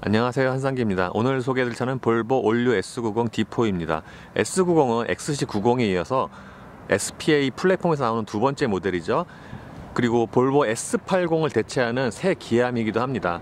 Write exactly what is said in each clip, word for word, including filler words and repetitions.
안녕하세요, 한상기입니다. 오늘 소개해드릴 차는 볼보 올류 에스 구십 디 포입니다. 에스 구십은 엑스씨 구십에 이어서 에스피에이 플랫폼에서 나오는 두 번째 모델이죠. 그리고 볼보 에스 팔십을 대체하는 새 기함이기도 합니다.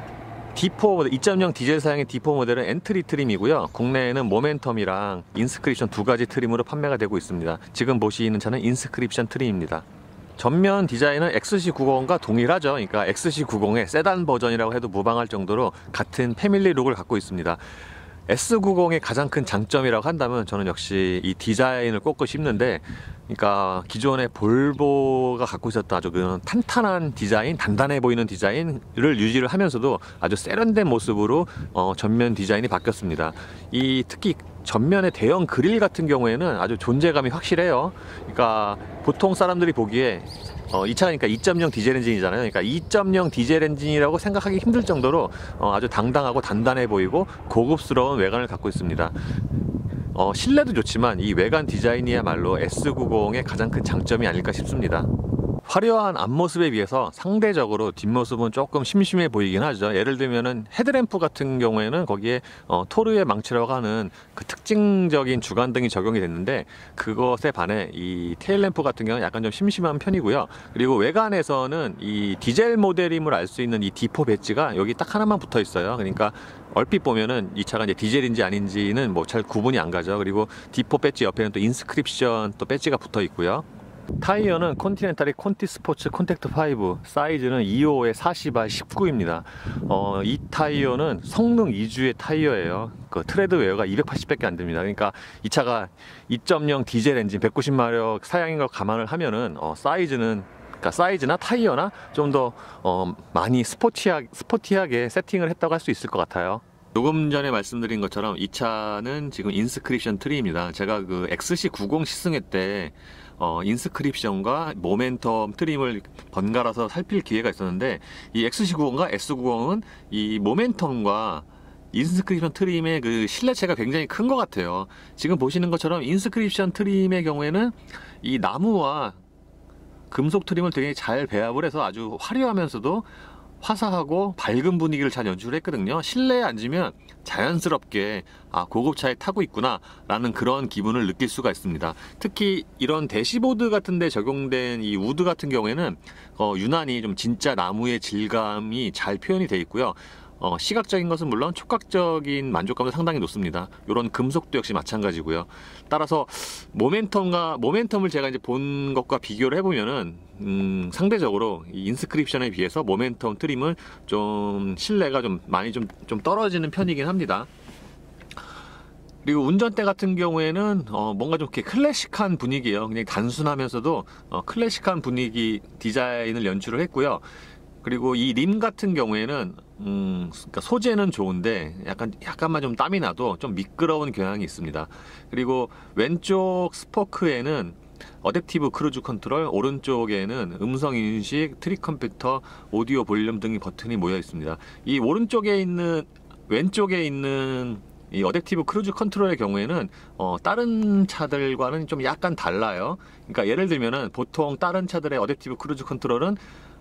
디 포 이 점 영 디젤 사양의 디 포 모델은 엔트리 트림이고요. 국내에는 모멘텀이랑 인스크립션 두 가지 트림으로 판매가 되고 있습니다. 지금 보시는 차는 인스크립션 트림입니다. 전면 디자인은 엑스씨 구십과 동일하죠. 그러니까 엑스씨 구십의 세단 버전이라고 해도 무방할 정도로 같은 패밀리 룩을 갖고 있습니다. 에스 구십의 가장 큰 장점이라고 한다면 저는 역시 이 디자인을 꼽고 싶는데, 그러니까 기존의 볼보가 갖고 있었던 아주 그 탄탄한 디자인, 단단해 보이는 디자인을 유지를 하면서도 아주 세련된 모습으로 어, 전면 디자인이 바뀌었습니다. 이 특히 전면의 대형 그릴 같은 경우에는 아주 존재감이 확실해요. 그러니까 보통 사람들이 보기에 어, 이 차가 그러니까 이 점 영 디젤 엔진이잖아요. 그러니까 이 점 영 디젤 엔진이라고 생각하기 힘들 정도로 어, 아주 당당하고 단단해 보이고 고급스러운 외관을 갖고 있습니다. 어, 실내도 좋지만 이 외관 디자인이야말로 에스 구십의 가장 큰 장점이 아닐까 싶습니다. 화려한 앞모습에 비해서 상대적으로 뒷모습은 조금 심심해 보이긴 하죠. 예를 들면은 헤드램프 같은 경우에는 거기에 어, 토르의 망치라고 하는 그 특징적인 주간등이 적용이 됐는데, 그것에 반해 이 테일램프 같은 경우는 약간 좀 심심한 편이고요. 그리고 외관에서는 이 디젤 모델임을 알 수 있는 이 디 포 배지가 여기 딱 하나만 붙어 있어요. 그러니까 얼핏 보면은 이 차가 이제 디젤인지 아닌지는 뭐 잘 구분이 안 가죠. 그리고 디 포 배지 옆에는 또 인스크립션 또 배지가 붙어 있고요. 타이어는 컨티넨탈이 콘티 스포츠 콘택트 오, 사이즈는 이십오에 사십 알 십구입니다. 어, 이 타이어는 성능 위주의 타이어예요. 그 트레드 웨어가 이백팔십밖에 안 됩니다. 그러니까 이 차가 이 점 영 디젤 엔진 백구십 마력 사양인 걸 감안을 하면은 어, 사이즈는 그러니까 사이즈나 타이어나 좀 더 어, 많이 스포티하, 스포티하게 세팅을 했다고 할 수 있을 것 같아요. 조금 전에 말씀드린 것처럼 이 차는 지금 인스크립션 트리입니다. 제가 그 엑스씨 구십 시승회 때 어, 인스크립션과 모멘텀 트림을 번갈아서 살필 기회가 있었는데, 이 엑스씨 구십과 에스 구십은 이 모멘텀과 인스크립션 트림의 그 실내체가 굉장히 큰 것 같아요. 지금 보시는 것처럼 인스크립션 트림의 경우에는 이 나무와 금속 트림을 되게 잘 배합을 해서 아주 화려하면서도 화사하고 밝은 분위기를 잘 연출을 했거든요. 실내에 앉으면 자연스럽게 아, 고급차에 타고 있구나 라는 그런 기분을 느낄 수가 있습니다. 특히 이런 대시보드 같은 데 적용된 이 우드 같은 경우에는 어, 유난히 좀 진짜 나무의 질감이 잘 표현이 되어 있고요. 어, 시각적인 것은 물론 촉각적인 만족감도 상당히 높습니다. 이런 금속도 역시 마찬가지고요. 따라서 모멘텀과 모멘텀을 제가 이제 본 것과 비교를 해보면은 음, 상대적으로 이 인스크립션에 비해서 모멘텀 트림은 좀 실내가 좀 많이 좀, 좀 떨어지는 편이긴 합니다. 그리고 운전대 같은 경우에는 어 뭔가 좀 이렇게 클래식한 분위기예요. 그냥 단순하면서도 어 클래식한 분위기 디자인을 연출을 했고요. 그리고 이 림 같은 경우에는 음, 그러니까 소재는 좋은데 약간 약간만 좀 땀이 나도 좀 미끄러운 경향이 있습니다. 그리고 왼쪽 스포크에는 어댑티브 크루즈 컨트롤, 오른쪽에는 음성 인식, 트릭 컴퓨터, 오디오 볼륨 등의 버튼이 모여 있습니다. 이 오른쪽에 있는 왼쪽에 있는 이 어댑티브 크루즈 컨트롤의 경우에는 어, 다른 차들과는 좀 약간 달라요. 그러니까 예를 들면은 보통 다른 차들의 어댑티브 크루즈 컨트롤은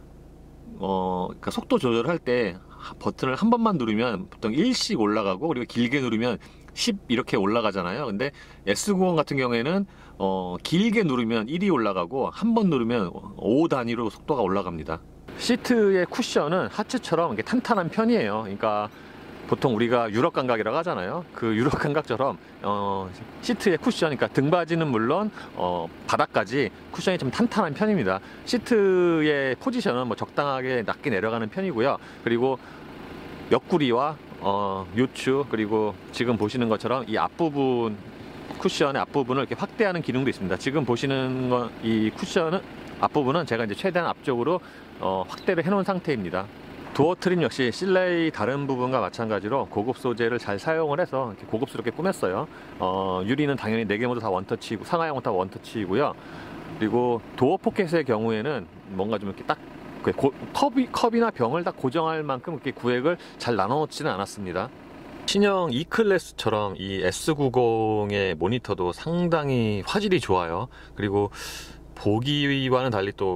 어, 그러니까 속도 조절할 때 버튼을 한 번만 누르면 보통 일씩 올라가고, 그리고 길게 누르면 십 이렇게 올라가잖아요. 근데 에스 구십 같은 경우에는 어, 길게 누르면 일이 올라가고 한 번 누르면 오 단위로 속도가 올라갑니다. 시트의 쿠션은 하츠처럼 이렇게 탄탄한 편이에요. 그러니까 보통 우리가 유럽 감각이라고 하잖아요. 그 유럽 감각처럼 어, 시트의 쿠션, 그러니까 등받이는 물론 어, 바닥까지 쿠션이 좀 탄탄한 편입니다. 시트의 포지션은 뭐 적당하게 낮게 내려가는 편이고요. 그리고 옆구리와 어, 요추, 그리고 지금 보시는 것처럼 이 앞부분, 쿠션의 앞부분을 이렇게 확대하는 기능도 있습니다. 지금 보시는 건 이 쿠션은 앞부분은 제가 이제 최대한 앞쪽으로 어, 확대를 해놓은 상태입니다. 도어 트림 역시 실내의 다른 부분과 마찬가지로 고급 소재를 잘 사용을 해서 이렇게 고급스럽게 꾸몄어요. 어, 유리는 당연히 네 개 모두 다 원터치이고, 상하형은 다 원터치이고요. 그리고 도어 포켓의 경우에는 뭔가 좀 이렇게 딱 고, 컵이, 컵이나 병을 딱 고정할 만큼 이렇게 구획을 잘 나눠놓지는 않았습니다. 신형 E 클래스처럼 이 에스 구십의 모니터도 상당히 화질이 좋아요. 그리고 보기와는 달리 또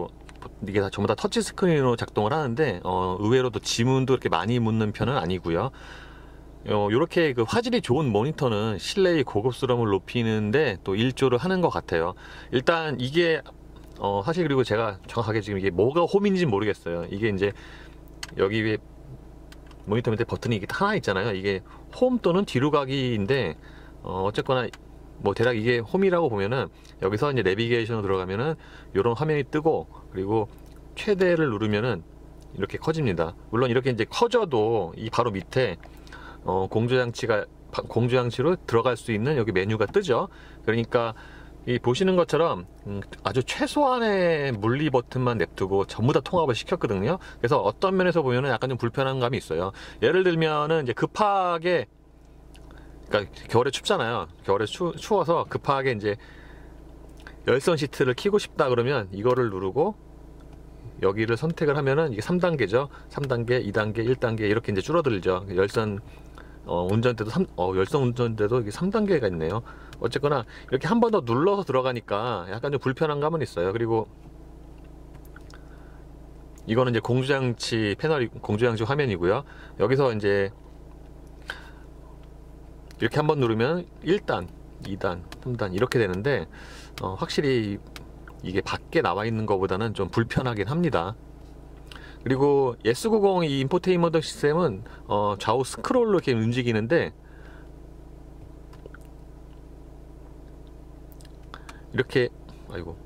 이게 다 전부 다 터치 스크린으로 작동을 하는데 어, 의외로도 지문도 이렇게 많이 묻는 편은 아니고요. 어, 이렇게 그 화질이 좋은 모니터는 실내의 고급스러움을 높이는데 또 일조를 하는 것 같아요. 일단 이게 어, 사실 그리고 제가 정확하게 지금 이게 뭐가 홈인지 모르겠어요. 이게 이제 여기 위에 모니터 밑에 버튼이 이게 하나 있잖아요. 이게 홈 또는 뒤로 가기인데 어, 어쨌거나 뭐 대략 이게 홈이라고 보면은 여기서 이제 내비게이션으로 들어가면은 이런 화면이 뜨고, 그리고 최대를 누르면은 이렇게 커집니다. 물론 이렇게 이제 커져도 이 바로 밑에 어, 공조장치가 공조장치로 들어갈 수 있는 여기 메뉴가 뜨죠. 그러니까 이 보시는 것처럼 음, 아주 최소한의 물리 버튼만 냅두고 전부 다 통합을 시켰거든요. 그래서 어떤 면에서 보면은 약간 좀 불편한 감이 있어요. 예를 들면은 이제 급하게, 그러니까 겨울에 춥잖아요. 겨울에 추, 추워서 급하게 이제 열선 시트를 켜고 싶다 그러면 이거를 누르고 여기를 선택을 하면은 이게 삼 단계죠. 삼 단계, 이 단계, 일 단계 이렇게 이제 줄어들죠. 열선 어, 운전대도 삼, 어, 열선 운전대도 이게 삼 단계가 있네요. 어쨌거나 이렇게 한 번 더 눌러서 들어가니까 약간 좀 불편한 감은 있어요. 그리고 이거는 이제 공조장치 패널이 공조장치 화면이고요. 여기서 이제 이렇게 한번 누르면 일 단, 이 단, 삼 단 이렇게 되는데 어, 확실히 이게 밖에 나와 있는 것보다는 좀 불편하긴 합니다. 그리고 에스 구십 이 인포테인먼트 시스템은 어, 좌우 스크롤로 이렇게 움직이는데 이렇게, 아이고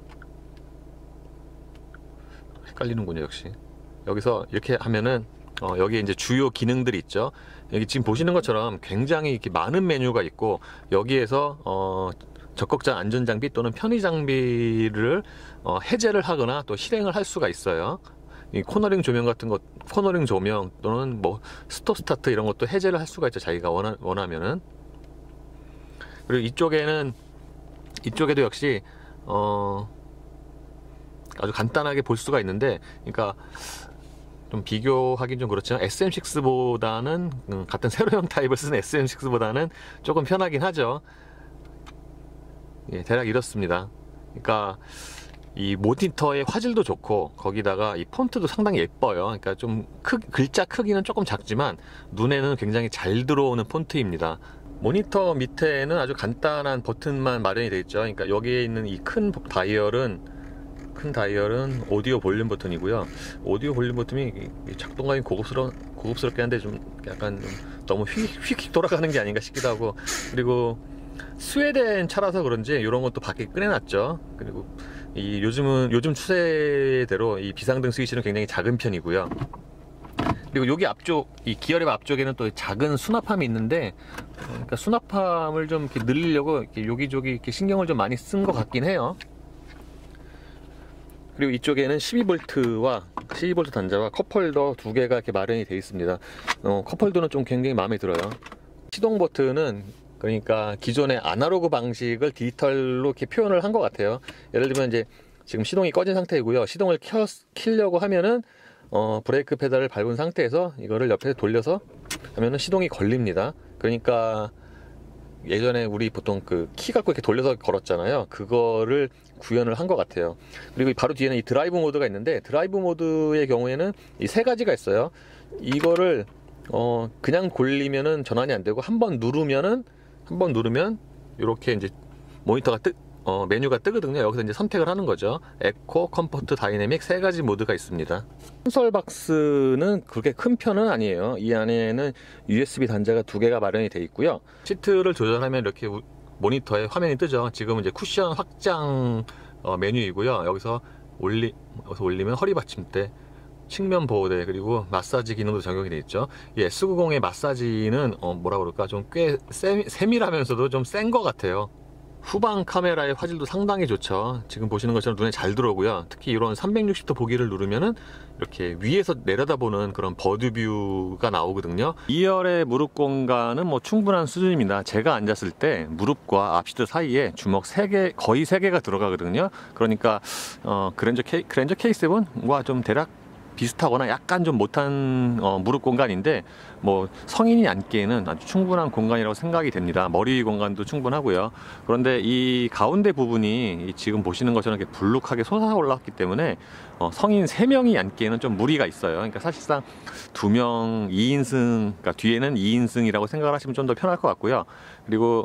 헷갈리는군요. 역시 여기서 이렇게 하면은 어, 여기에 이제 주요 기능들이 있죠. 여기 지금 보시는 것처럼 굉장히 이렇게 많은 메뉴가 있고, 여기에서 어, 적극적 안전장비 또는 편의장비를 어, 해제를 하거나 또 실행을 할 수가 있어요. 이 코너링 조명 같은 것, 코너링 조명 또는 뭐 스톱 스타트 이런 것도 해제를 할 수가 있죠. 자기가 원하, 원하면은. 그리고 이쪽에는, 이쪽에도 역시 어, 아주 간단하게 볼 수가 있는데, 그러니까 좀 비교하긴 좀 그렇지만 에스엠 식스보다는 음, 같은 세로형 타입을 쓰는 에스엠 식스보다는 조금 편하긴 하죠. 예, 대략 이렇습니다. 그러니까 이 모니터의 화질도 좋고 거기다가 이 폰트도 상당히 예뻐요. 그러니까 좀 크, 글자 크기는 조금 작지만 눈에는 굉장히 잘 들어오는 폰트입니다. 모니터 밑에는 아주 간단한 버튼만 마련이 되어 있죠. 그러니까 여기에 있는 이 큰 다이얼은 큰 다이얼은 오디오 볼륨 버튼이고요. 오디오 볼륨 버튼이 작동감이 고급스러, 고급스럽게 한데 좀 약간 좀 너무 휙휙 돌아가는 게 아닌가 싶기도 하고, 그리고 스웨덴 차라서 그런지 이런 것도 밖에 꺼내놨죠. 그리고 이 요즘은 요즘 추세대로 이 비상등 스위치는 굉장히 작은 편이고요. 그리고 여기 앞쪽 이 기어랩 앞쪽에는 또 작은 수납함이 있는데, 그러니까 수납함을 좀 이렇게 늘리려고 이렇게 여기저기 이렇게 신경을 좀 많이 쓴 것 같긴 해요. 그리고 이쪽에는 십이 볼트와 십이 볼트 단자와 컵홀더 두 개가 이렇게 마련이 되어 있습니다. 어, 컵홀더는 좀 굉장히 마음에 들어요. 시동 버튼은 그러니까 기존의 아날로그 방식을 디지털로 이렇게 표현을 한 것 같아요. 예를 들면 이제 지금 시동이 꺼진 상태이고요. 시동을 켜, 키려고 하면은 어, 브레이크 페달을 밟은 상태에서 이거를 옆에 돌려서 하면은 시동이 걸립니다. 그러니까 예전에 우리 보통 그 키 갖고 이렇게 돌려서 걸었잖아요. 그거를 구현을 한 것 같아요. 그리고 바로 뒤에는 이 드라이브 모드가 있는데, 드라이브 모드의 경우에는 이 세 가지가 있어요. 이거를 어 그냥 골리면은 전환이 안 되고 한번 누르면은 한번 누르면 이렇게 이제 모니터가 뜨 어, 메뉴가 뜨거든요. 여기서 이제 선택을 하는 거죠. 에코, 컴포트, 다이내믹 세 가지 모드가 있습니다. 콘솔 박스는 그렇게 큰 편은 아니에요. 이 안에는 유에스비 단자가 두 개가 마련이 되어 있고요. 시트를 조절하면 이렇게 모니터에 화면이 뜨죠. 지금은 이제 쿠션 확장 어, 메뉴이고요. 여기서 올리 여기서 올리면 허리 받침대, 측면 보호대, 그리고 마사지 기능도 적용이 되어 있죠. 이 에스 구십의 마사지는 어, 뭐라 그럴까, 좀 꽤 세밀하면서도 좀 센 것 같아요. 후방 카메라의 화질도 상당히 좋죠. 지금 보시는 것처럼 눈에 잘 들어오고요. 특히 이런 삼백육십 도 보기를 누르면은 이렇게 위에서 내려다보는 그런 버드뷰가 나오거든요. 이 열의 무릎 공간은 뭐 충분한 수준입니다. 제가 앉았을 때 무릎과 앞시트 사이에 주먹 세 개, 거의 세 개가 들어가거든요. 그러니까 어, 그랜저, K, 그랜저 케이 세븐과 좀 대략 비슷하거나 약간 좀 못한 어, 무릎 공간인데 뭐 성인이 앉기에는 아주 충분한 공간이라고 생각이 됩니다. 머리 위 공간도 충분하고요. 그런데 이 가운데 부분이 지금 보시는 것처럼 이렇게 불룩하게 솟아 올라왔기 때문에 어, 성인 세 명이 앉기에는 좀 무리가 있어요. 그러니까 사실상 두 명 이 인승, 그러니까 뒤에는 이 인승이라고 생각을 하시면 좀 더 편할 것 같고요. 그리고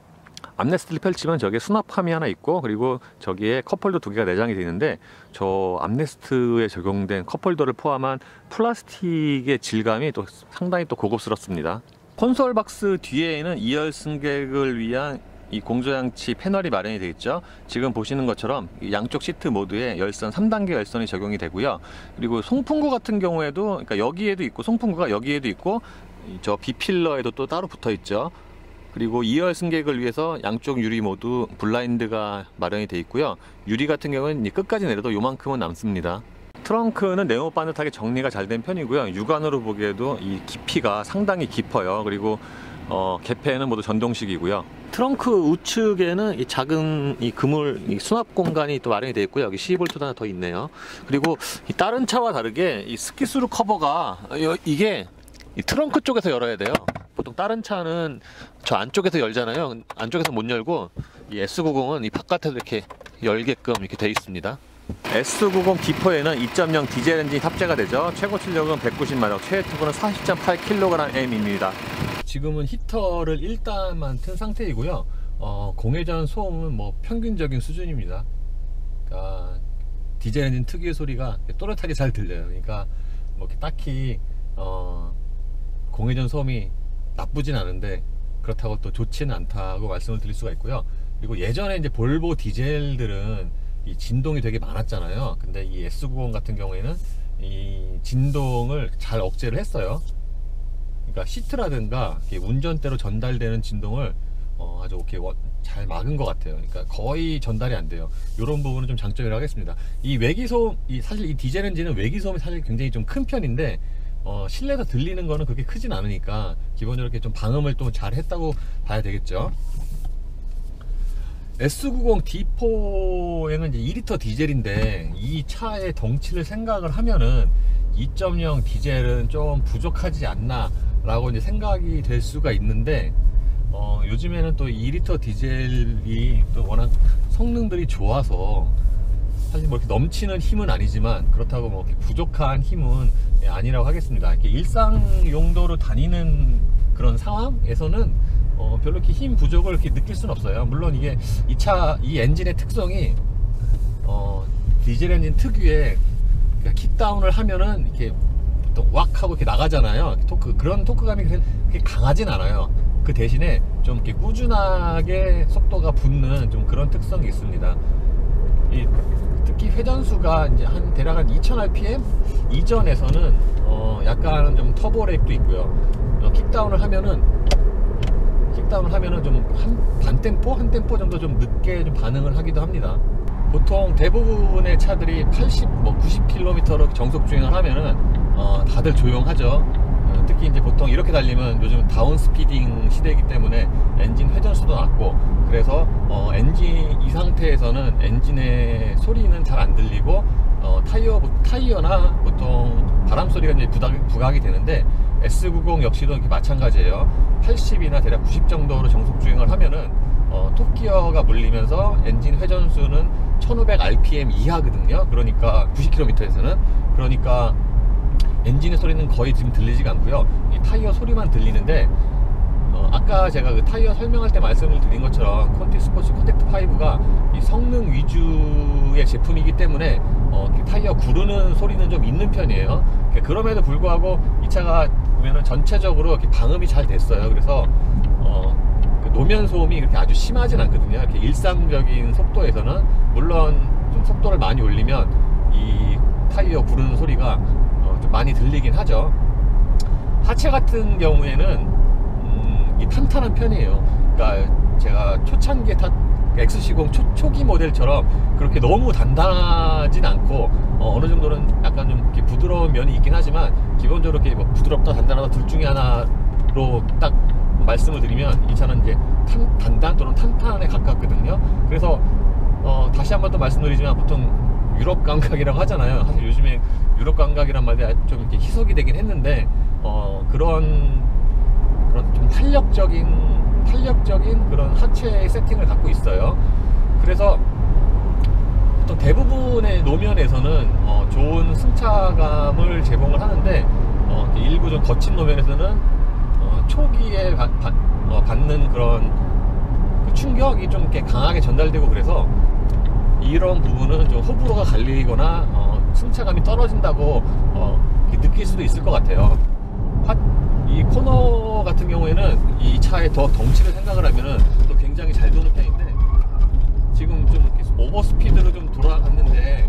암레스트를 펼치면 저기에 수납함이 하나 있고, 그리고 저기에 컵홀더 두 개가 내장이 되어 있는데, 저 암레스트에 적용된 컵홀더를 포함한 플라스틱의 질감이 또 상당히 또 고급스럽습니다. 콘솔 박스 뒤에는 이 열 승객을 위한 이 공조장치 패널이 마련이 되어 있죠. 지금 보시는 것처럼 양쪽 시트 모두에 열선 삼 단계 열선이 적용이 되고요. 그리고 송풍구 같은 경우에도, 그러니까 여기에도 있고 송풍구가 여기에도 있고 저 B필러에도 또 따로 붙어 있죠. 그리고 이 열 승객을 위해서 양쪽 유리 모두 블라인드가 마련이 되어 있고요. 유리 같은 경우는 끝까지 내려도 요만큼은 남습니다. 트렁크는 네모 반듯하게 정리가 잘 된 편이고요. 육안으로 보기에도 이 깊이가 상당히 깊어요. 그리고 어, 개폐는 모두 전동식이고요. 트렁크 우측에는 이 작은 이 그물 이 수납 공간이 또 마련이 되어 있고요. 여기 십이 볼트도 하나 더 있네요. 그리고 이 다른 차와 다르게 이 스키스루 커버가 이게 이 트렁크 쪽에서 열어야 돼요. 보통 다른 차는 저 안쪽에서 열잖아요. 안쪽에서 못 열고 이 에스 구십은 이 바깥에서 이렇게 열게끔 이렇게 되어 있습니다. 에스 구십 디포에는 이 점 영 디젤 엔진이 탑재가 되죠. 최고 출력은 백구십 마력, 최대 토크는 사십 점 팔 킬로그램입니다. 지금은 히터를 일 단만 튼 상태이고요. 어, 공회전 소음은 뭐 평균적인 수준입니다. 그러니까 디젤 엔진 특유의 소리가 또렷하게 잘 들려요. 그러니까 뭐 이렇게 딱히 어, 공회전 소음이 나쁘진 않은데 그렇다고 또 좋지는 않다고 말씀을 드릴 수가 있고요. 그리고 예전에 이제 볼보 디젤들은 이 진동이 되게 많았잖아요. 근데 이 에스 구십 같은 경우에는 이 진동을 잘 억제를 했어요. 그러니까 시트라든가 운전대로 전달되는 진동을 어 아주 이렇게 잘 막은 것 같아요. 그러니까 거의 전달이 안 돼요. 이런 부분은 좀 장점이라고 하겠습니다. 이 외기소음, 이 사실 이 디젤 엔진은 외기소음이 사실 굉장히 좀 큰 편인데 어, 실내에서 들리는 거는 그렇게 크진 않으니까 기본적으로 이렇게 좀 방음을 또 잘 했다고 봐야 되겠죠. 에스 구십 디포에는 이제 이 리터 디젤인데 이 차의 덩치를 생각을 하면은 이 점 영 디젤은 좀 부족하지 않나 라고 이제 생각이 될 수가 있는데 어, 요즘에는 또 이 리터 디젤이 또 워낙 성능들이 좋아서 사실 뭐 이렇게 넘치는 힘은 아니지만 그렇다고 뭐 이렇게 부족한 힘은 아니라고 하겠습니다. 이렇게 일상 용도로 다니는 그런 상황에서는 어 별로 이렇게 힘 부족을 이렇게 느낄 수는 없어요. 물론 이게 이 차, 이 엔진의 특성이 어 디젤 엔진 특유의 킥다운을 하면은 이렇게 또 왁 하고 이렇게 나가잖아요. 토크, 그런 토크감이 그렇게 강하진 않아요. 그 대신에 좀 이렇게 꾸준하게 속도가 붙는 좀 그런 특성이 있습니다. 이 특히 회전수가 이제 한 대략 한 이천 알피엠 이전에서는 어 약간 좀 터보렉도 있고요. 어 킥다운을 하면은 킥다운을 하면은 좀 한 반 템포 한 템포 정도 좀 늦게 좀 반응을 하기도 합니다. 보통 대부분의 차들이 팔십, 뭐 구십 킬로미터로 정속 주행을 하면은 어 다들 조용하죠. 어 특히 이제 보통 이렇게 달리면 요즘 다운 스피딩 시대이기 때문에 엔진 회전수도 낮고 그래서 어 엔진 이 상태에서는 엔진의 소리는 잘 안 들리고 어 타이어 타이어나 보통 바람 소리가 이제 부각, 부각이 되는데 에스 구십 역시도 이렇게 마찬가지예요. 팔십이나 대략 구십 정도로 정속 주행을 하면은 어, 톱기어가 물리면서 엔진 회전수는 천오백 알피엠 이하거든요. 그러니까 구십 킬로미터에서는 그러니까 엔진의 소리는 거의 지금 들리지가 않고요. 이 타이어 소리만 들리는데 어, 아까 제가 그 타이어 설명할 때 말씀을 드린 것처럼 콘티 스포츠 컨택트 파이브가 이 성능 위주의 제품이기 때문에 어, 타이어 구르는 소리는 좀 있는 편이에요. 그럼에도 불구하고 이 차가 보면은 전체적으로 이렇게 방음이 잘 됐어요. 그래서 어, 그 노면 소음이 그렇게 아주 심하진 않거든요. 이렇게 일상적인 속도에서는 물론 좀 속도를 많이 올리면 이 타이어 구르는 소리가 어, 좀 많이 들리긴 하죠. 하체 같은 경우에는 음, 이 탄탄한 편이에요. 그러니까 제가 초창기에 탔 엑스 십 초, 초기 모델처럼 그렇게 너무 단단하진 않고 어, 어느 정도는 약간 좀 이렇게 부드러운 면이 있긴 하지만 기본적으로 이렇게 뭐 부드럽다 단단하다 둘 중에 하나로 딱 말씀을 드리면 이 차는 이제 탄, 단단 또는 탄탄에 가깝거든요. 그래서 어, 다시 한 번 더 말씀드리지만 보통 유럽 감각이라고 하잖아요. 사실 요즘에 유럽 감각이란 말이 좀 이렇게 희석이 되긴 했는데 어, 그런 그런 좀 탄력적인 탄력적인 그런 하체 세팅을 갖고 있어요. 그래서 보통 대부분의 노면에서는 어, 좋은 승차감을 제공을 하는데 어, 일부 좀 거친 노면에서는 어, 초기에 바, 바, 어, 받는 그런 그 충격이 좀 이렇게 강하게 전달되고 그래서 이런 부분은 좀 호불호가 갈리거나 어, 승차감이 떨어진다고 어, 느낄 수도 있을 것 같아요. 하, 이 코너 같은 경우에는 이 차의 더 덩치를 생각을 하면은 또 굉장히 잘 도는 편인데 지금 좀 이렇게 오버 스피드로 좀 돌아갔는데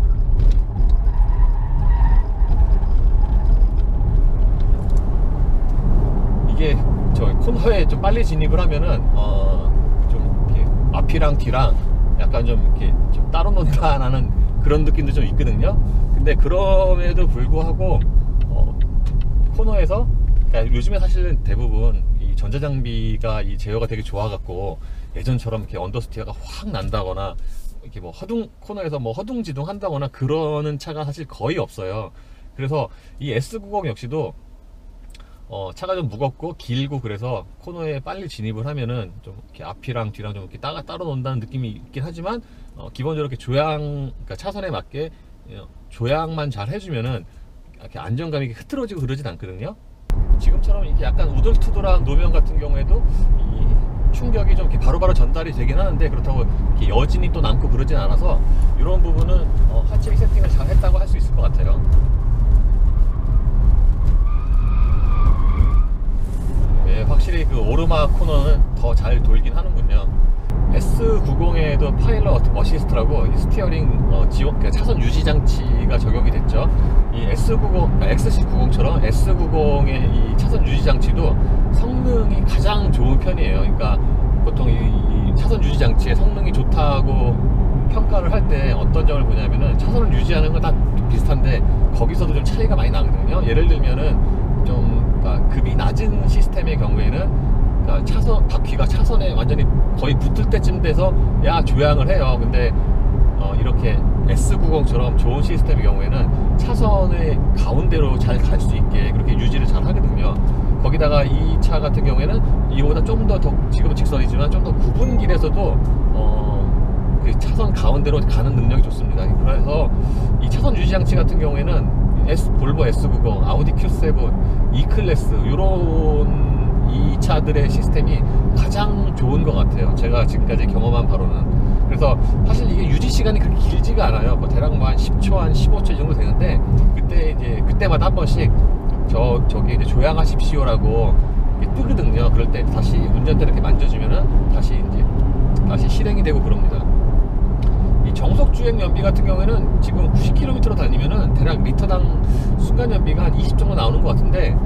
이게 저 코너에 좀 빨리 진입을 하면은 어, 좀 이렇게 앞이랑 뒤랑 약간 좀 이렇게 좀 따로 논다라는 그런 느낌도 좀 있거든요. 근데 그럼에도 불구하고 어, 코너에서 그러니까 요즘에 사실은 대부분 이 전자장비가 이 제어가 되게 좋아갖고 예전처럼 이렇게 언더스티어가 확 난다거나 이렇게 뭐 허둥 코너에서 뭐 허둥지둥 한다거나 그러는 차가 사실 거의 없어요. 그래서 이 에스 구십 역시도 어, 차가 좀 무겁고 길고 그래서 코너에 빨리 진입을 하면은 좀 이렇게 앞이랑 뒤랑 좀 이렇게 따가 따로 논다는 느낌이 있긴 하지만 어, 기본적으로 이렇게 조향, 그러니까 차선에 맞게 어, 조향만 잘 해주면은 이렇게 안정감이 이렇게 흐트러지고 그러진 않거든요. 지금처럼 이렇게 약간 우돌투돌한 노면 같은 경우에도 이 충격이 좀 이렇게 바로바로 전달이 되긴 하는데 그렇다고 이렇게 여진이 또 남고 그러진 않아서 이런 부분은 어, 하체 세팅을 잘 했다고 할 수 있을 것 같아요. 예, 확실히 그 오르막 코너는 더 잘 돌긴 하는군요. 에스 구십에도 파일럿 어시스트라고 이 스티어링 어, 지원, 그러니까 차선 유지 장치가 적용이 됐죠. 이 에스 구십, 그러니까 엑스씨 구십처럼 에스 구십의 이 차선 유지 장치도 성능이 가장 좋은 편이에요. 그러니까 보통 이, 이 차선 유지 장치의 성능이 좋다고 평가를 할 때 어떤 점을 보냐면은 차선을 유지하는 건 다 비슷한데 거기서도 좀 차이가 많이 나거든요. 예를 들면은 좀 그러니까 급이 낮은 시스템의 경우에는 그러니까 차선 바퀴가 차선에 완전히 거의 붙을 때쯤 돼서 야 조향을 해요. 근데 어 이렇게 에스 구십처럼 좋은 시스템의 경우에는 차선의 가운데로 잘 갈 수 있게 그렇게 유지를 잘 하거든요. 거기다가 이 차 같은 경우에는 이거보다 좀 더 더 지금은 직선이지만 좀 더 굽은 길에서도 어, 그 차선 가운데로 가는 능력이 좋습니다. 그래서 이 차선 유지 장치 같은 경우에는 S, 볼보 에스 구십, 아우디 큐 세븐, E클래스 요런 이 차들의 시스템이 가장 좋은 것 같아요. 제가 지금까지 경험한 바로는. 그래서 사실 이게 유지 시간이 그렇게 길지가 않아요. 뭐 대략 뭐 한 십 초, 한 십오 초 정도 되는데 그때 이제 그때마다 한 번씩 저 저기 이제 조향하십시오라고 뜨거든요. 그럴 때 다시 운전대를 이렇게 만져주면은 다시 이제 다시 실행이 되고 그럽니다. 이 정속 주행 연비 같은 경우에는 지금 구십 킬로미터로 다니면은 대략 리터당 순간 연비가 한 이십 정도 나오는 것 같은데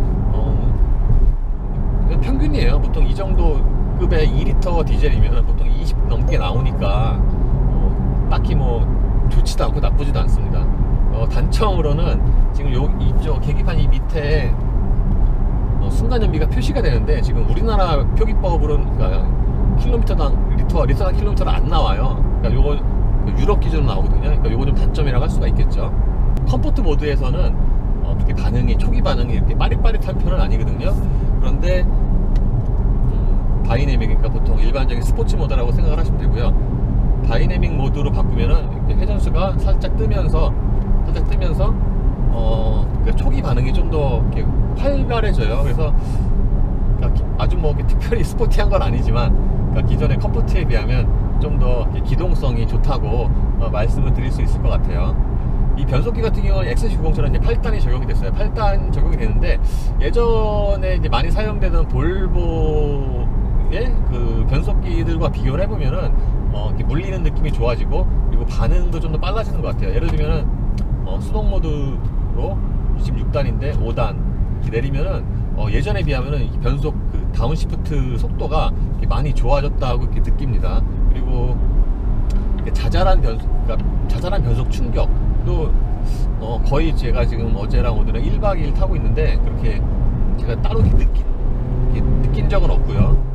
어, 평균이에요. 보통 이 정도 급의 이 리터 디젤이면 보통 이십 넘게 나오니까 어, 딱히 뭐 좋지도 않고 나쁘지도 않습니다. 어, 단점으로는 지금 요 이쪽 계기판 이 밑에 어, 순간 연비가 표시가 되는데 지금 우리나라 표기법으로는 그러니까 킬로미터당 리터 리터당 킬로미터로 안 나와요. 그러니까 요거 유럽 기준으로 나오거든요. 그러니까 요거 좀 단점이라고 할 수가 있겠죠. 컴포트 모드에서는 어, 그렇게 반응이 초기 반응이 이렇게 빠릿빠릿한 편은 아니거든요. 그런데 음, 다이내믹, 그러니까 보통 일반적인 스포츠 모드라고 생각을 하시면 되고요. 다이내믹 모드로 바꾸면은 이렇게 회전수가 살짝 뜨면서 살짝 뜨면서 어, 그러니까 초기 반응이 좀 더 이렇게 활발해져요. 그래서 그러니까 아주 뭐 특별히 스포티한 건 아니지만 그러니까 기존의 컴포트에 비하면 좀 더 기동성이 좋다고 어, 말씀을 드릴 수 있을 것 같아요. 이 변속기 같은 경우는 엑스씨 구십처럼 이제 팔 단이 적용이 됐어요. 팔 단 적용이 되는데 예전에 이제 많이 사용되던 볼보의 그 변속기들과 비교를 해보면은 어, 이렇게 물리는 느낌이 좋아지고 그리고 반응도 좀 더 빨라지는 것 같아요. 예를 들면은 어, 수동 모드로 지금 육 단인데 오 단 내리면은 어, 예전에 비하면은 이 변속 그 다운시프트 속도가 많이 좋아졌다고 이렇게 느낍니다. 그리고 자잘한 변속, 그러니까 자잘한 변속 충격도 어, 거의 제가 지금 어제랑 오늘은 일 박 이 일 타고 있는데 그렇게 제가 따로 느낀, 느낀 적은 없고요.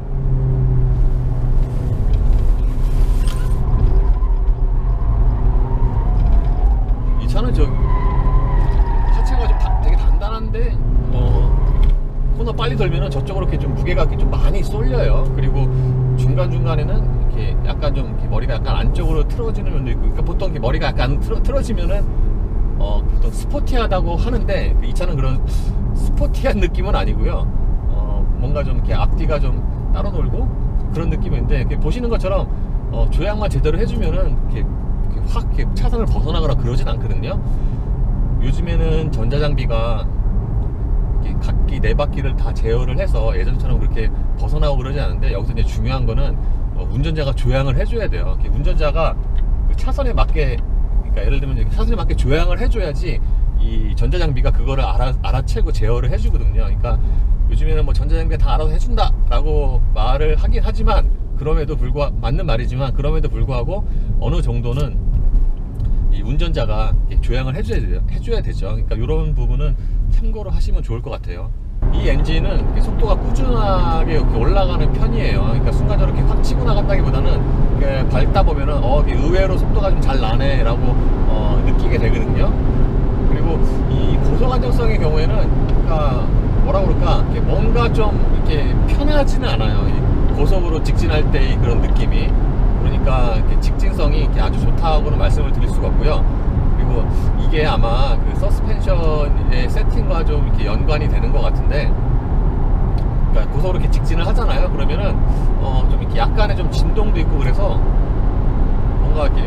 머리가 이렇게 좀 많이 쏠려요. 그리고 중간중간에는 이렇게 약간 좀 이렇게 머리가 약간 안쪽으로 틀어지는 면도 있고, 그러니까 보통 이렇게 머리가 약간 틀어, 틀어지면은 어, 보통 스포티하다고 하는데 이 차는 그런 스포티한 느낌은 아니고요. 어, 뭔가 좀 이렇게 앞뒤가 좀 따로 놀고 그런 느낌인데, 이렇게 보시는 것처럼 어, 조향만 제대로 해주면은 이렇게, 이렇게 확 이렇게 차선을 벗어나거나 그러진 않거든요. 요즘에는 전자장비가 각기 네 바퀴를 다 제어를 해서 예전처럼 그렇게 벗어나고 그러지 않은데, 여기서 이제 중요한 거는 어, 운전자가 조향을 해줘야 돼요. 운전자가 그 차선에 맞게, 그러니까 예를 들면 차선에 맞게 조향을 해줘야지 이 전자장비가 그거를 알아, 알아채고 제어를 해주거든요. 그러니까 요즘에는 뭐 전자장비가 다 알아서 해준다 라고 말을 하긴 하지만, 그럼에도 불구하고 맞는 말이지만 그럼에도 불구하고 어느 정도는 이 운전자가 조향을 해줘야, 돼요, 해줘야 되죠. 그러니까 이런 부분은 참고로 하시면 좋을 것 같아요. 이 엔진은 속도가 꾸준하게 이렇게 올라가는 편이에요. 그러니까 순간적으로 이렇게 확 치고 나간다기보다는 이렇게 밟다 보면은 어, 의외로 속도가 좀 잘 나네 라고 어, 느끼게 되거든요. 그리고 이 고속 안정성의 경우에는 그러니까 뭐라 그럴까, 뭔가 좀 이렇게 편하지는 않아요. 이 고속으로 직진할 때의 그런 느낌이. 그러니까 이렇게 직진성이 이렇게 아주 좋다고는 말씀을 드릴 수가 없고요. 그리고 이게 아마 그 서스펜션의 세팅과 좀 이렇게 연관이 되는 것 같은데, 그러니까 고속으로 이렇게 직진을 하잖아요. 그러면은 어 좀 이렇게 약간의 좀 진동도 있고, 그래서 뭔가 이렇게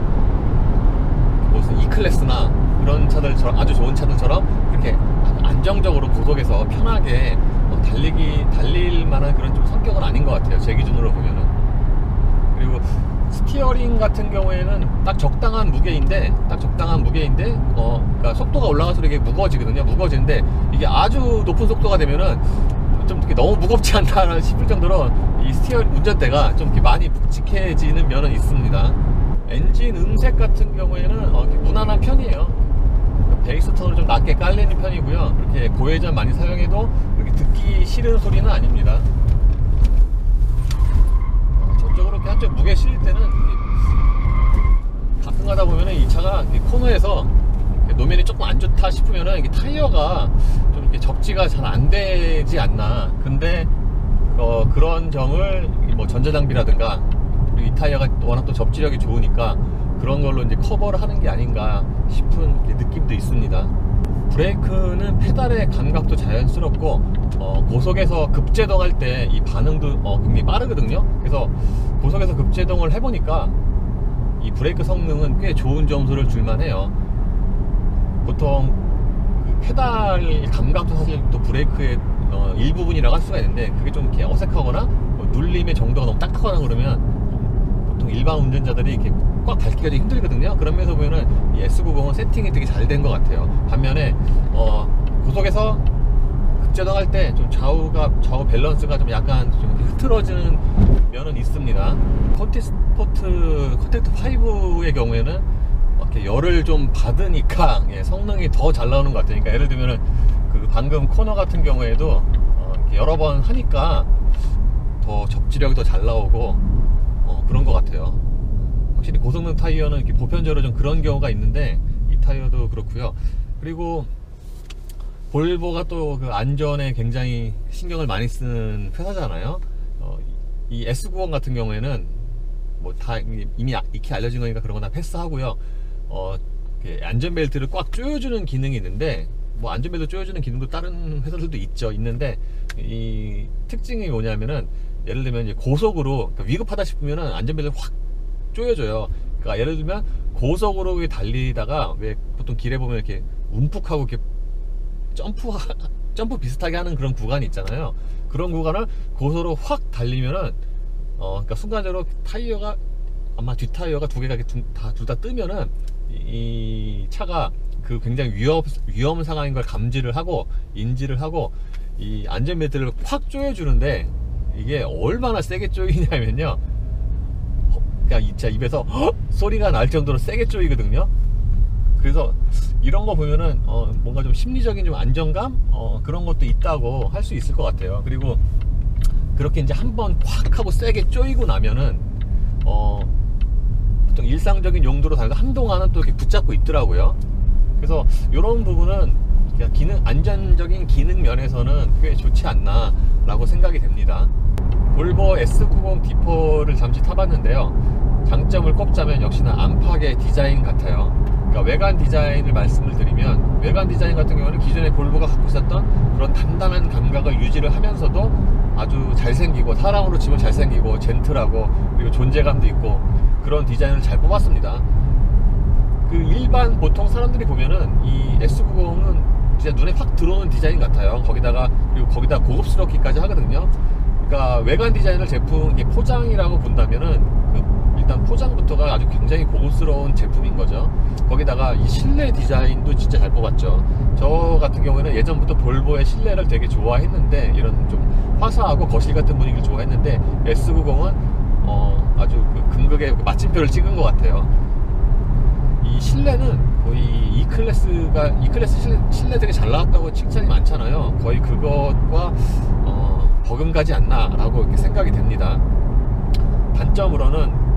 무슨 E클래스나 그런 차들처럼, 아주 좋은 차들처럼 그렇게 안정적으로 고속에서 편하게 달리기 달릴 만한 그런 좀 성격은 아닌 것 같아요, 제 기준으로 보면은. 그리고 스티어링 같은 경우에는 딱 적당한 무게인데, 딱 적당한 무게인데, 어, 그러니까 속도가 올라갈수록 이게 무거워지거든요. 무거워지는데 이게 아주 높은 속도가 되면은 좀 이렇게 너무 무겁지 않나 싶을 정도로 이 스티어링 운전대가 좀 이렇게 많이 묵직해지는 면은 있습니다. 엔진 음색 같은 경우에는 어, 무난한 편이에요. 베이스 톤을 좀 낮게 깔리는 편이고요. 그렇게 고회전 많이 사용해도 그렇게 듣기 싫은 소리는 아닙니다. 저쪽으로 이렇게 한쪽 무게 실릴 때는 가끔 가다 보면은 이 차가 코너에서 노면이 조금 안 좋다 싶으면은 이게 타이어가 좀 이렇게 접지가 잘 안 되지 않나. 근데 어 그런 점을 뭐 전자장비라든가, 그리고 이 타이어가 워낙 또 접지력이 좋으니까 그런 걸로 이제 커버를 하는 게 아닌가 싶은 느낌도 있습니다. 브레이크는 페달의 감각도 자연스럽고, 어, 고속에서 급제동할 때 이 반응도 어, 굉장히 빠르거든요. 그래서 고속에서 급제동을 해보니까 이 브레이크 성능은 꽤 좋은 점수를 줄만해요. 보통 그 페달 감각도 사실 또 브레이크의 어, 일부분이라고 할 수가 있는데, 그게 좀 이렇게 어색하거나 뭐 눌림의 정도가 너무 딱딱하거나 그러면 보통 일반 운전자들이 이렇게 꽉 밟기가 좀 힘들거든요. 그런 면에서 보면은 이 에스 구십은 세팅이 되게 잘 된 것 같아요. 반면에 어, 고속에서 급제동할 때 좀 좌우가 좌우 밸런스가 좀 약간 좀 흐트러지는 면은 있습니다. 컨티스포트 컨택트 오의 경우에는 이렇게 열을 좀 받으니까 예, 성능이 더 잘 나오는 것 같아요. 그러니까 예를 들면은 그 방금 코너 같은 경우에도 어, 이렇게 여러 번 하니까 더 접지력이 더 잘 나오고 어, 그런 것 같아요. 확실히 고성능 타이어는 이렇게 보편적으로 좀 그런 경우가 있는데, 이 타이어도 그렇고요. 그리고 볼보가 또 그 안전에 굉장히 신경을 많이 쓰는 회사잖아요. 어, 이 에스 구십 같은 경우에는 뭐 다 이미 익히 알려진 거니까 그런 거 다 패스하고요. 어, 안전벨트를 꽉 조여주는 기능이 있는데, 뭐 안전벨트 조여주는 기능도 다른 회사들도 있죠. 있는데 이 특징이 뭐냐면은, 예를 들면 이제 고속으로 그러니까 위급하다 싶으면은 안전벨트를 확 조여줘요. 그러니까 예를 들면 고속으로 달리다가 왜 보통 길에 보면 이렇게 움푹하고 이렇게 점프 점프 비슷하게 하는 그런 구간이 있잖아요. 그런 구간을 고속으로 확 달리면은 어 그러니까 순간적으로 타이어가 아마 뒷 타이어가 두 개가 다 둘 다 뜨면은 이 차가 그 굉장히 위험 위험 상황인 걸 감지를 하고 인지를 하고 이 안전벨트를 확 조여주는데, 이게 얼마나 세게 조이냐면요, 그러니까 이 차 입에서 헉! 소리가 날 정도로 세게 조이거든요. 그래서 이런 거 보면은 어 뭔가 좀 심리적인 좀 안정감 어 그런 것도 있다고 할 수 있을 것 같아요. 그리고 그렇게 이제 한번 콱 하고 세게 조이고 나면은 어 보통 일상적인 용도로 다니다 한동안은 또 이렇게 붙잡고 있더라고요. 그래서 이런 부분은 그러니까 기능, 안전적인 기능 면에서는 꽤 좋지 않나 라고 생각이 됩니다. 볼보 에스 구십 디포를 잠시 타봤는데요, 장점을 꼽자면 역시나 안팎의 디자인 같아요. 그러니까 외관 디자인을 말씀을 드리면, 외관 디자인 같은 경우는 기존에 볼보가 갖고 있었던 그런 단단한 감각을 유지를 하면서도 아주 잘생기고, 사람으로 치면 잘생기고 젠틀하고 그리고 존재감도 있고 그런 디자인을 잘 뽑았습니다. 그 일반 보통 사람들이 보면은 이 에스 구십은 진짜 눈에 확 들어오는 디자인 같아요. 거기다가, 그리고 거기다 고급스럽기까지 하거든요. 그러니까 외관 디자인을 제품, 이게 포장이라고 본다면은 그 일단 포장부터가 아주 굉장히 고급스러운 제품인 거죠. 거기다가 이 실내 디자인도 진짜 잘 뽑았죠. 저 같은 경우에는 예전부터 볼보의 실내를 되게 좋아했는데, 이런 좀 화사하고 거실 같은 분위기를 좋아했는데, 에스 구십은 어 아주 그 긍극의 마침표를 찍은 것 같아요. 이 실내는 거의 E클래스가, E클래스 실내, 실내 되게 잘 나왔다고 칭찬이 많잖아요. 거의 그것과 어, 버금가지 않나 라고 이렇게 생각이 됩니다. 단점으로는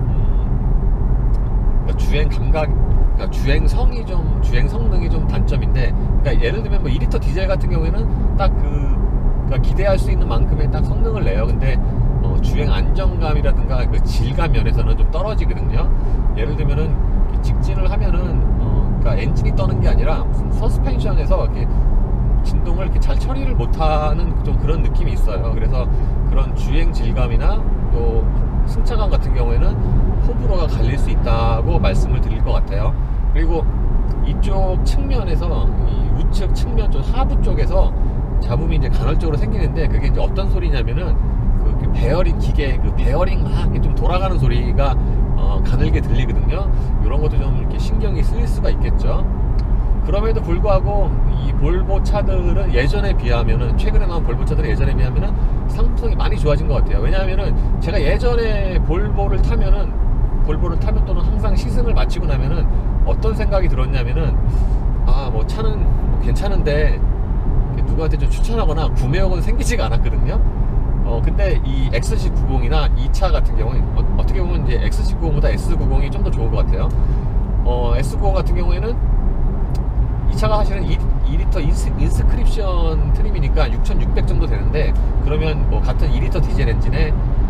음, 그러니까 주행 감각, 그러니까 주행성이 좀, 주행 성능이 좀 단점인데, 그러니까 예를 들면 뭐 이 리터 디젤 같은 경우에는 딱 그, 그러니까 기대할 수 있는 만큼의 딱 성능을 내요. 근데 어, 주행 안정감이라든가 그 질감 면에서는 좀 떨어지거든요. 예를 들면은 직진을 하면은 어, 그러니까 엔진이 떠는 게 아니라 무슨 서스펜션에서 이렇게 진동을 이렇게 잘 처리를 못하는 좀 그런 느낌이 있어요. 그래서 그런 주행 질감이나 또 승차감 같은 경우에는 호불호가 갈릴 수 있다고 말씀을 드릴 것 같아요. 그리고 이쪽 측면에서, 이 우측 측면 쪽 하부 쪽에서 잡음이 이제 간헐적으로 생기는데, 그게 이제 어떤 소리냐면은 그 베어링 기계, 그 베어링 막 이렇게 좀 돌아가는 소리가 어, 가늘게 들리거든요. 이런 것도 좀 이렇게 신경이 쓰일 수가 있겠죠. 그럼에도 불구하고 이 볼보 차들은 예전에 비하면은, 최근에 나온 볼보 차들은 예전에 비하면은 상품성이 많이 좋아진 것 같아요. 왜냐하면은 제가 예전에 볼보를 타면은, 볼보를 타면 또는 항상 시승을 마치고 나면은 어떤 생각이 들었냐면은, 아 뭐 차는 뭐 괜찮은데 누구한테 좀 추천하거나 구매욕은 생기지가 않았거든요. 어 근데 이 엑스씨 구십이나 이 차 같은 경우는 어, 어떻게 보면 이제 엑스씨 구십보다 에스 구십이 좀 더 좋은 것 같아요. 어 에스 구십 같은 경우에는 이 차가 사실은 이 리터 인스, 인스크립션 트림이니까 육천육백 정도 되는데, 그러면 뭐 같은 이 리터 디젤 엔진에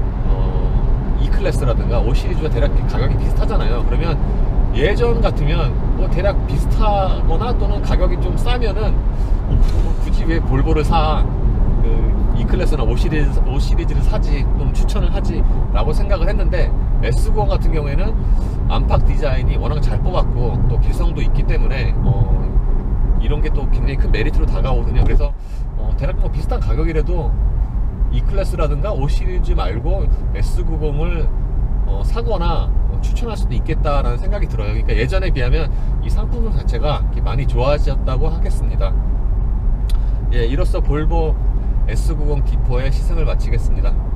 어, E클래스라든가 오 시리즈와 대략 가격이 비슷하잖아요. 그러면 예전 같으면 뭐 대략 비슷하거나 또는 가격이 좀 싸면은 뭐 굳이 왜 볼보를 사, 그 E클래스나 오 시리즈, 오 시리즈를 사지, 좀 추천을 하지 라고 생각을 했는데, 에스 구십 같은 경우에는 안팎 디자인이 워낙 잘 뽑았고 또 개성도 있기 때문에 어, 이런 게 또 굉장히 큰 메리트로 다가오거든요. 그래서 어, 대략 뭐 비슷한 가격이라도 E클래스라든가 오 시리즈 말고 에스 구십을 어, 사거나 어, 추천할 수도 있겠다라는 생각이 들어요. 그러니까 예전에 비하면 이 상품성 자체가 많이 좋아졌다고 하겠습니다. 예, 이로써 볼보 에스 구십 디포의 시승을 마치겠습니다.